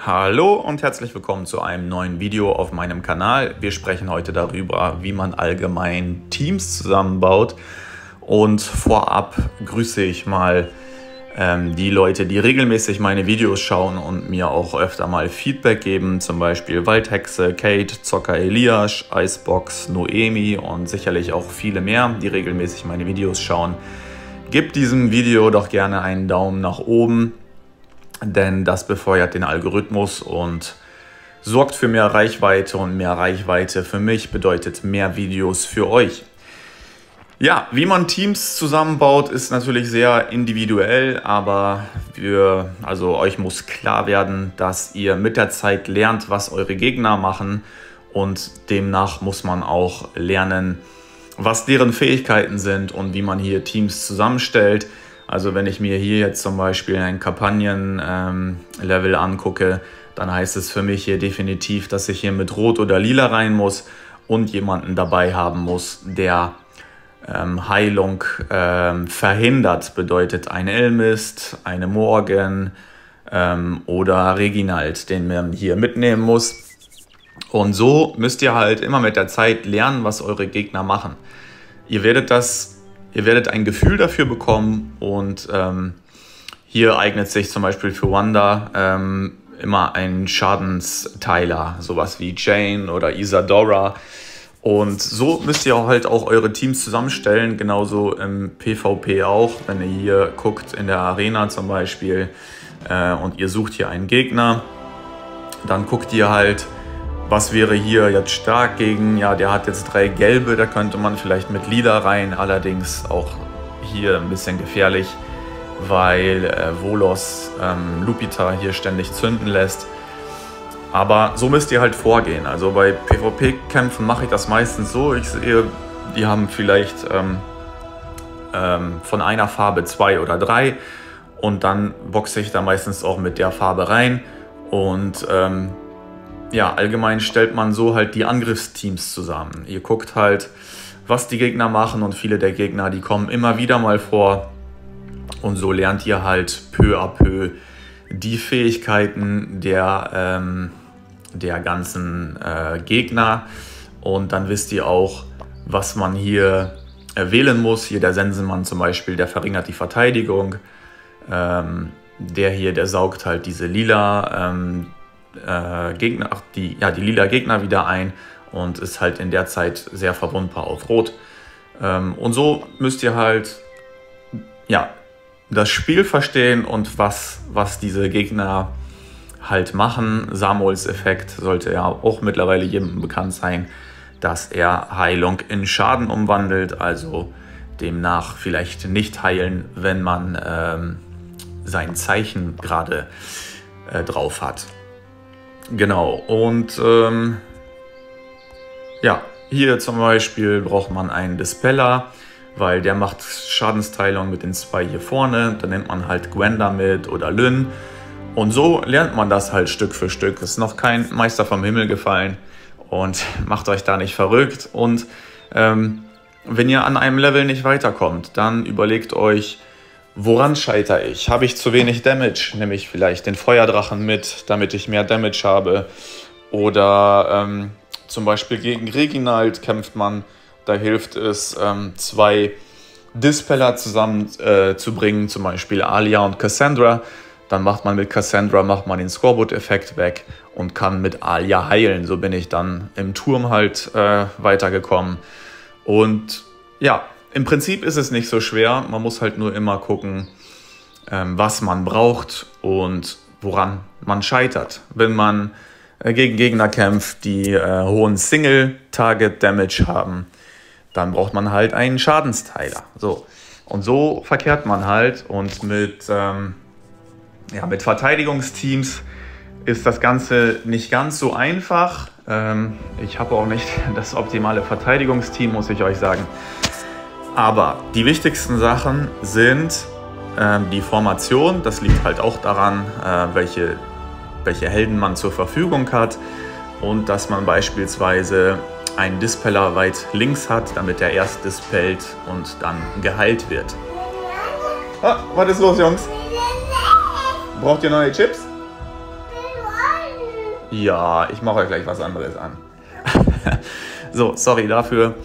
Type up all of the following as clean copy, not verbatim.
Hallo und herzlich willkommen zu einem neuen Video auf meinem Kanal. Wir sprechen heute darüber, wie man allgemein Teams zusammenbaut. Und vorab grüße ich mal die Leute, die regelmäßig meine Videos schauen und mir auch öfter mal Feedback geben. Zum Beispiel Waldhexe, Kate, Zocker Elias, Icebox, Noemi und sicherlich auch viele mehr, die regelmäßig meine Videos schauen. Gebt diesem Video doch gerne einen Daumen nach oben, denn das befeuert den Algorithmus und sorgt für mehr Reichweite, und mehr Reichweite für mich bedeutet mehr Videos für euch. Ja, wie man Teams zusammenbaut, ist natürlich sehr individuell, aber euch muss klar werden, dass ihr mit der Zeit lernt, was eure Gegner machen, und demnach muss man auch lernen, was deren Fähigkeiten sind und wie man hier Teams zusammenstellt. Also wenn ich mir hier jetzt zum Beispiel ein Kampagnen-Level angucke, dann heißt es für mich hier definitiv, dass ich hier mit Rot oder Lila rein muss und jemanden dabei haben muss, der Heilung verhindert. Bedeutet ein Elmist, eine Morgan oder Reginald, den man hier mitnehmen muss. Und so müsst ihr halt immer mit der Zeit lernen, was eure Gegner machen. Ihr werdet ein Gefühl dafür bekommen, und hier eignet sich zum Beispiel für Wanda immer ein Schadensteiler, sowas wie Jane oder Isadora. Und so müsst ihr halt auch eure Teams zusammenstellen, genauso im PvP auch. Wenn ihr hier guckt in der Arena zum Beispiel und ihr sucht hier einen Gegner, dann guckt ihr halt, was wäre hier jetzt stark gegen, ja, der hat jetzt 3 gelbe, da könnte man vielleicht mit Lila rein, allerdings auch hier ein bisschen gefährlich, weil Volos Lupita hier ständig zünden lässt. Aber so müsst ihr halt vorgehen. Also bei PvP-Kämpfen mache ich das meistens so, ich sehe, die haben vielleicht von einer Farbe 2 oder 3 und dann boxe ich da meistens auch mit der Farbe rein, und ja, allgemein stellt man so halt die Angriffsteams zusammen. Ihr guckt halt, was die Gegner machen, und viele der Gegner, die kommen immer wieder mal vor. Und so lernt ihr halt peu à peu die Fähigkeiten der ganzen Gegner. Und dann wisst ihr auch, was man hier wählen muss. Hier der Sensenmann zum Beispiel, der verringert die Verteidigung. Der hier, der saugt halt diese lila Gegner, die lila Gegner wieder ein und ist halt in der Zeit sehr verwundbar auf Rot. Und so müsst ihr halt das Spiel verstehen und was diese Gegner halt machen. Samuels Effekt sollte ja auch mittlerweile jedem bekannt sein, dass er Heilung in Schaden umwandelt, also demnach vielleicht nicht heilen, wenn man sein Zeichen gerade drauf hat. Genau, und ja, hier zum Beispiel braucht man einen Dispeller, weil der macht Schadensteilung mit den 2 hier vorne. Dann nimmt man halt Gwen damit oder Lynn. Und so lernt man das halt Stück für Stück. Ist noch kein Meister vom Himmel gefallen, und macht euch da nicht verrückt. Und wenn ihr an einem Level nicht weiterkommt, dann überlegt euch, woran scheitere ich? Habe ich zu wenig Damage? Nehme ich vielleicht den Feuerdrachen mit, damit ich mehr Damage habe? Oder zum Beispiel gegen Reginald kämpft man. Da hilft es, 2 Dispeller zusammen zu bringen, zum Beispiel Alia und Cassandra. Dann macht man mit Cassandra den Scoreboard-Effekt weg und kann mit Alia heilen. So bin ich dann im Turm halt weitergekommen. Und ja, im Prinzip ist es nicht so schwer, man muss halt nur immer gucken, was man braucht und woran man scheitert. Wenn man gegen Gegner kämpft, die hohen Single-Target-Damage haben, dann braucht man halt einen Schadensteiler. So. Und so verkehrt man halt, und mit Verteidigungsteams ist das Ganze nicht ganz so einfach. Ich habe auch nicht das optimale Verteidigungsteam, muss ich euch sagen. Aber die wichtigsten Sachen sind die Formation. Das liegt halt auch daran, welche Helden man zur Verfügung hat, und dass man beispielsweise einen Dispeller weit links hat, damit er erst dispellt und dann geheilt wird. Ah, was ist los, Jungs? Braucht ihr neue Chips? Ja, ich mache euch gleich was anderes an. So, sorry dafür.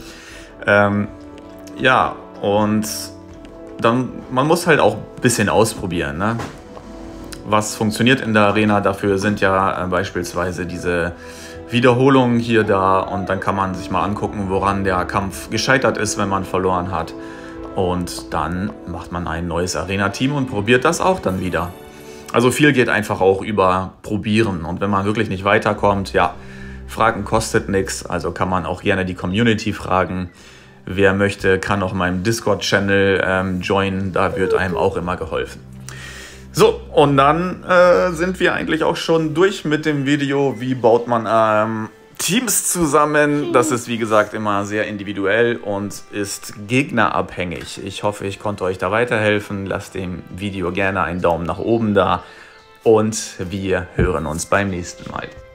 Ja, und dann, man muss halt auch ein bisschen ausprobieren, ne? Was funktioniert in der Arena, dafür sind ja beispielsweise diese Wiederholungen hier da und dann kann man sich mal angucken, woran der Kampf gescheitert ist, wenn man verloren hat. Und dann macht man ein neues Arena-Team und probiert das auch dann wieder. Also viel geht einfach auch über Probieren. Und wenn man wirklich nicht weiterkommt, ja, Fragen kostet nichts. Also kann man auch gerne die Community fragen. Wer möchte, kann auch meinem Discord-Channel joinen. Da wird einem auch immer geholfen. So, und dann sind wir eigentlich auch schon durch mit dem Video. Wie baut man Teams zusammen? Das ist, wie gesagt, immer sehr individuell und ist gegnerabhängig. Ich hoffe, ich konnte euch da weiterhelfen. Lasst dem Video gerne einen Daumen nach oben da und wir hören uns beim nächsten Mal.